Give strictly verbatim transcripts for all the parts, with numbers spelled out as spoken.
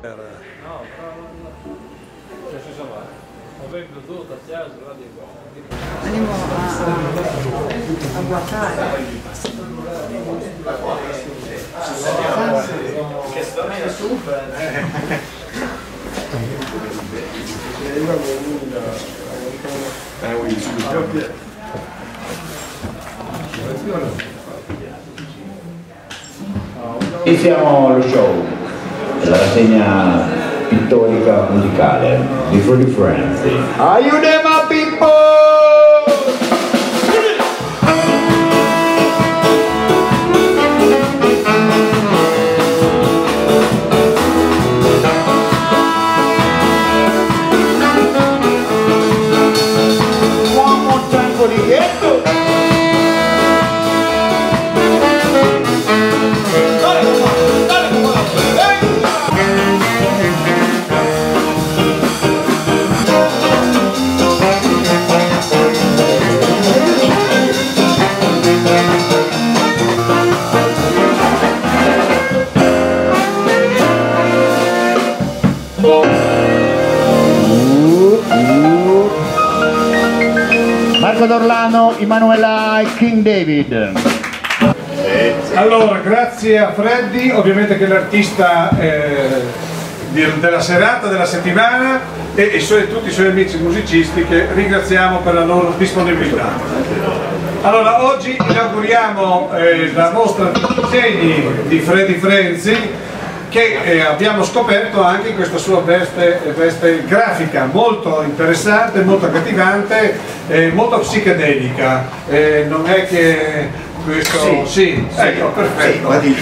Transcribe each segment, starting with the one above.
No, però nel senso va. Avrei Bluetooth, acceso, radio. Andiamo a, a guardare. Che storia super! Iniziamo lo show, la rassegna pittorica musicale di Freddie Frenzy. Are you there, my people? Marco D'Orlano, Emanuela e King David. Allora, grazie a Freddy, ovviamente che è l'artista eh, della serata, della settimana, e i suoi, tutti i suoi amici musicisti che ringraziamo per la loro disponibilità. Allora, oggi inauguriamo eh, la mostra di disegni di Freddie Frenzy, che eh, abbiamo scoperto anche in questa sua veste, veste grafica molto interessante, molto accattivante, eh, molto psichedelica. Eh, non è che questo... Sì, sì, sì, ecco, perfetto. Sì,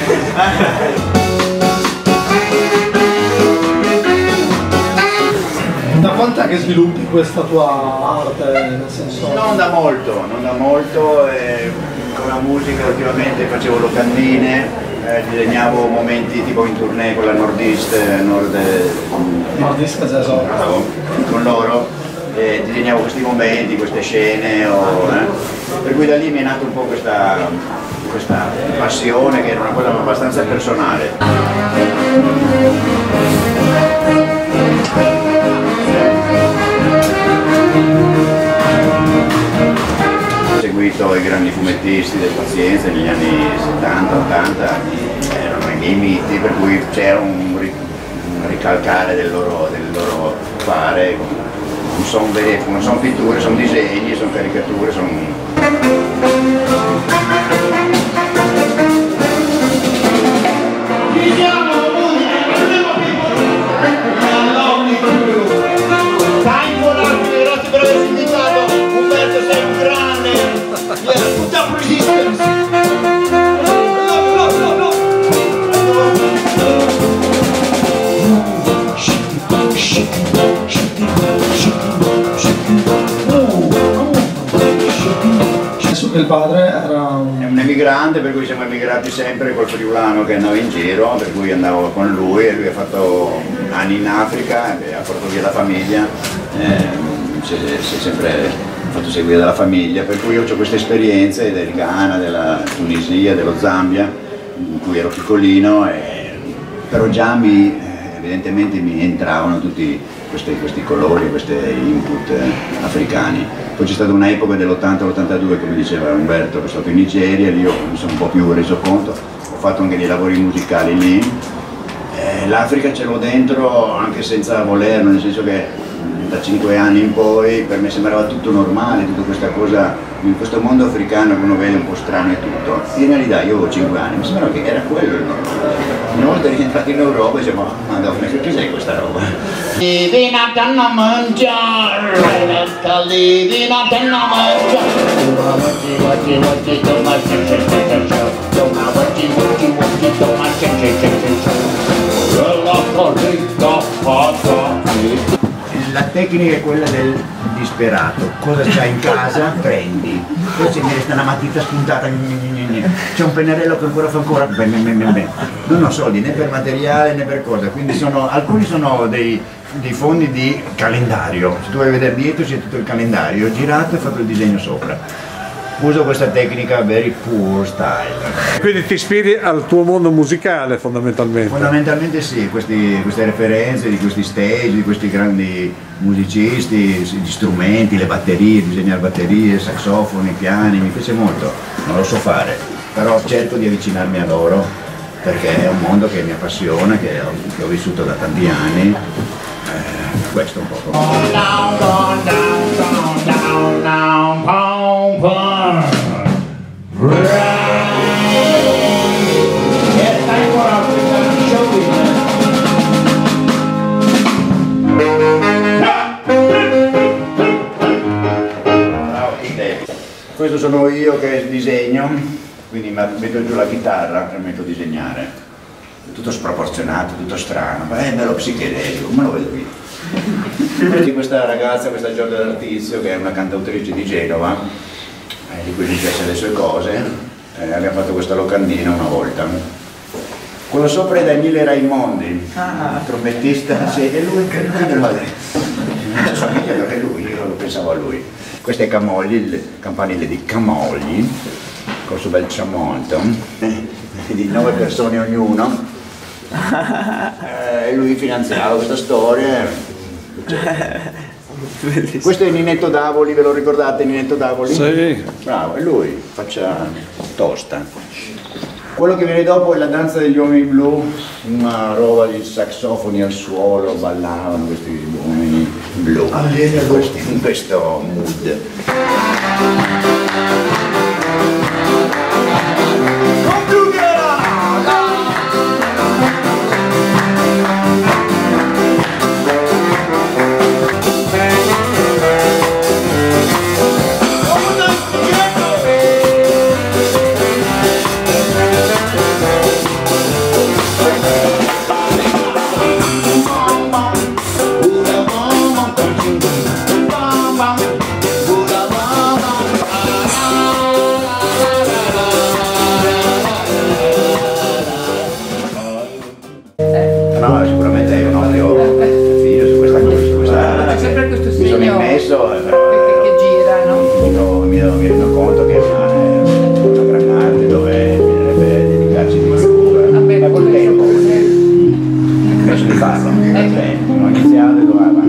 da quant'è che sviluppi questa tua arte? Nel senso... Non da molto, non da molto. Eh, con la musica ultimamente facevo locandine. Eh, disegnavo momenti tipo in tournée con la Nordist, Nord, Nordist con loro, eh, disegnavo questi momenti, queste scene, o, eh. per cui da lì mi è nata un po' questa, questa passione che era una cosa abbastanza personale. Ho seguito i grandi fumettisti del Pazienza negli anni settanta ottanta, erano i miei miti, per cui c'era un, un ricalcare del loro, del loro fare, non sono vere, non sono pitture, sono disegni, sono caricature, sono... Il padre era un... È un emigrante, per cui siamo emigrati sempre col friulano che andava in giro, per cui andavo con lui e lui ha fatto anni in Africa, ha portato via la famiglia, eh, si, è, si è sempre fatto seguire dalla famiglia, per cui io ho queste esperienze del Ghana, della Tunisia, dello Zambia, in cui ero piccolino, e, però già mi, evidentemente mi entravano tutti questi, questi colori, questi input eh, africani. Poi c'è stata un'epoca dell'ottanta all'ottantadue, come diceva Umberto, che sono stato in Nigeria, lì io mi sono un po' più reso conto, ho fatto anche dei lavori musicali lì. Eh, L'Africa ce l'ho dentro anche senza volerlo, nel senso che da cinque anni in poi per me sembrava tutto normale, tutta questa cosa, in questo mondo africano che uno vede un po' strano e tutto. In realtà io avevo cinque anni, mi sembrava che era quello il normale. Una volta rientrato in Europa e dicevo, ma Daphne, che cos'è questa roba? Divina tanna mangiare, divina tanna La tecnica è quella del disperato, cosa c'hai in casa? Prendi, poi se mi resta una matita spuntata, c'è un pennarello che ancora fa ancora, non ho soldi né per materiale né per cosa, quindi sono, alcuni sono dei, dei fondi di calendario, se tu vuoi vedere dietro c'è tutto il calendario, ho girato e ho fatto il disegno sopra. uso questa tecnica very poor style. Quindi ti ispiri al tuo mondo musicale fondamentalmente? Fondamentalmente sì, questi, queste referenze di questi stage, di questi grandi musicisti, gli strumenti, le batterie, disegnare batterie, saxofoni, piani, mi piace molto, non lo so fare, però cerco di avvicinarmi a loro perché è un mondo che mi appassiona, che ho, che ho vissuto da tanti anni, eh, questo un po'. Questo sono io che disegno, quindi metto giù la chitarra e metto a disegnare. È tutto sproporzionato, tutto strano, ma è bello psichedelico, come lo vedo qui? Vedi questa ragazza, questa Giorgia D'Artizio, che è una cantautrice di Genova, eh, di cui mi piace le sue cose, eh, abbiamo fatto questa locandina una volta. Quello sopra è Daniele Raimondi, ah, trombettista, sì, è lui che non va bene. Somiglia perché lui, io lo pensavo a lui. Queste camogli, le campanile di Camogli, con suo bel tramonto, di nove persone ognuno, e lui finanziava questa storia. Questo è Ninetto Davoli, ve lo ricordate Ninetto Davoli? Sì. Bravo, è lui, faccia tosta. Quello che viene dopo è la danza degli uomini blu, una roba di saxofoni al suolo, ballavano questi uomini blu in questo, in questo mood. No, sicuramente è un occhio figlio su questa cosa, su questa, sempre questo mi sono segno immesso, però che, che gira, no? mi, mi, mi rendo conto che è una, è una gran arte dove bisognerebbe dedicarsi di più, ma col tempo, penso di farlo, ho iniziato e doveva